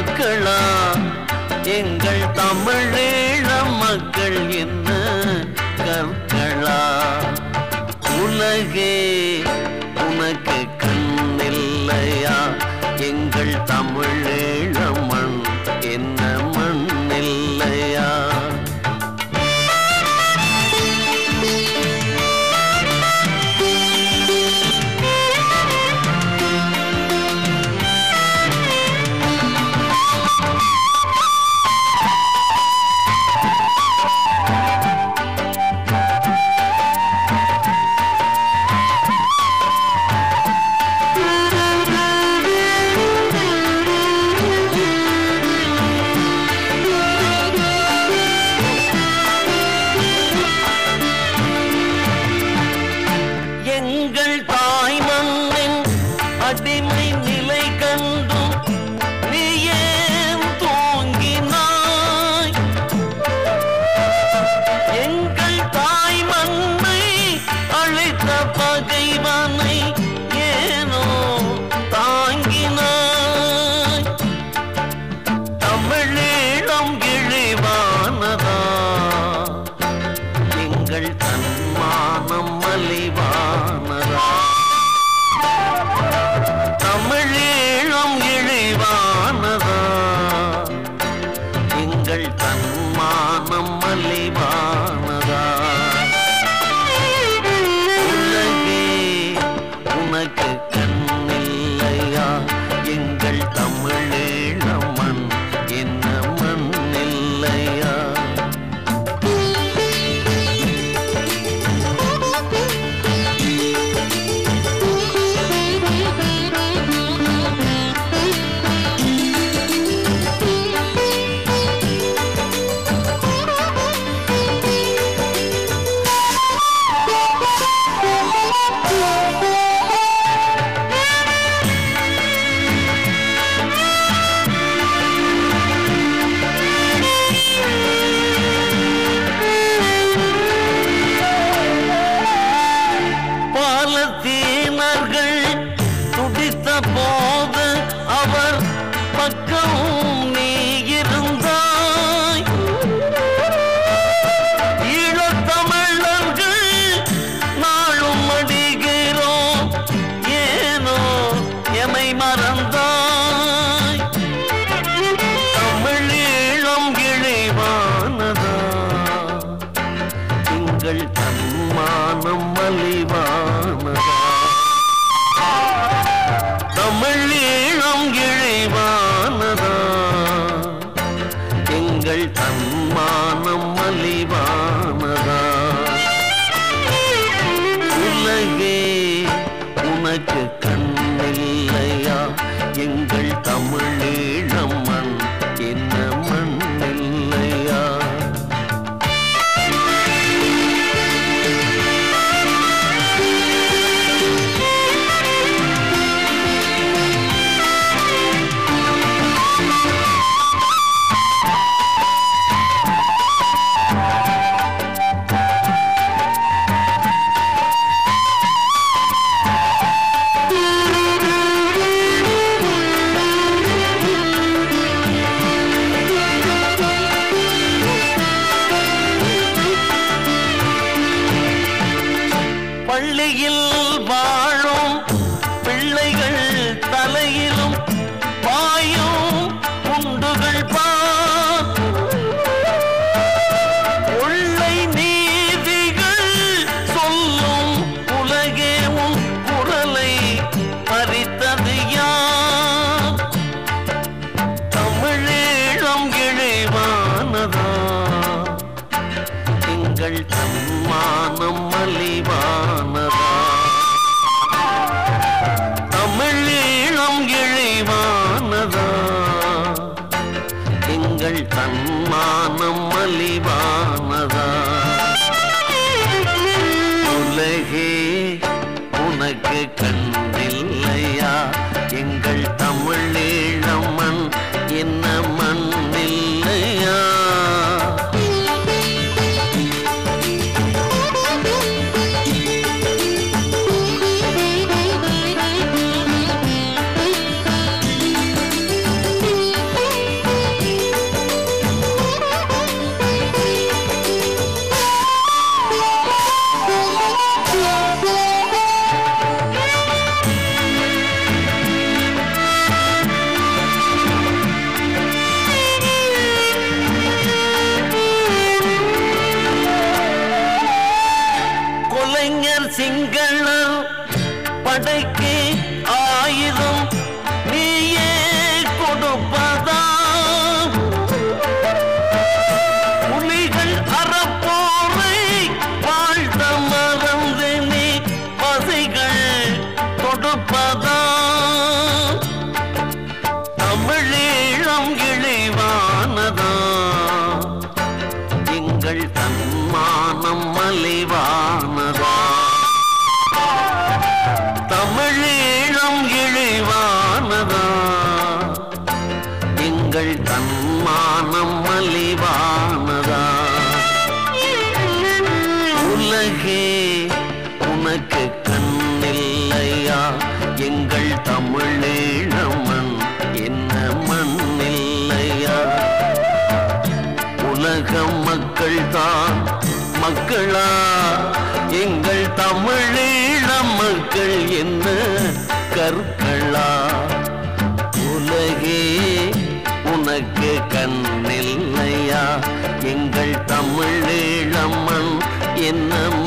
மக்களா எங்கள் தமிழீழ மக்கள் என்ன கற்களா? உலகே உனக்கு கண்ணில்லையா? எங்கள் தமிழீழ மண் என்ன மண் இல்லையா? எங்கள் தாய் மண்ணின் அடிமை நிலை கண்டும் நீ ஏன் தூங்கினாய்? எங்கள் தாய் மண்ணை அழைத்த பகைவனை ஏனோ தாங்கினாய்? தமிழீழம் இழிவானதா? எங்கள் தன்மானம் மலிவானதா? தமிழீழம் இழிவானதா? எங்கள் தன்மானம் மலிவானதா? உலகே உனக்கு கண்ணில்லையா? எங்கள் தமிழீழ மண் என்ன மண் இல்லையா? பாலத்தீனர்கள் துடித்த போது அவர் பக்கம் நீ இருந்தாய். ஈழத்தமிழர்கள் நாளும் அடிகிறோம், ஏனோ எமை மறந்தாய்? தமிழீழம் இழிவானதா? எங்கள் தன்மானம் மலிவானதா? தமிழீழம் இழிவானதா? எங்கள் தன்மானம் மலிவானதா? உலகே உனக்கு கண்ணில்லையா? எங்கள் தமிழீழ மண் என்ன மண் இல்லையா? பள்ளியில் வாழும் பிள்ளைகள் தலையிலும் பாயும் குண்டுகள் பார். கொள்ளை நீதிகள் சொல்லும் உலகே உன் குரலை பறித்தது யார்? தமிழீழம் இழிவானதா? எங்கள் தன்மானம் மலிவானதா? தமிழீழம் இழிவானதா? எங்கள் தன்மானம் மலிவானதா? உலகே உனக்கு கண்ணில்லையா? எங்கள் தமிழீழ மண் என்ன மண் இல்லையா? படைக்கு ஆயுதம் நீயே கொடுப்பதா புலிகள் அறப்போரை வாழ்த்த மறந்து நீ பசைகள் கொடுப்பதா தமிழீழம் இழிவானதா எங்கள் தன்மானம் மலிவானதா தமிழீழம் இழிவானதா எங்கள் தன்மானம் மலிவானதா உலகே உனக்கு கண்ணில்லையா எங்கள் தமிழீழமன் என்ன மண்ணில்லையா உலக மக்கள் தான் மக்களா எங்கள் தமிழீழ மக்கள் என்ன கற்களா உலகே உனக்கு கண்ணில்லையா எங்கள் தமிழீழமன் என்ன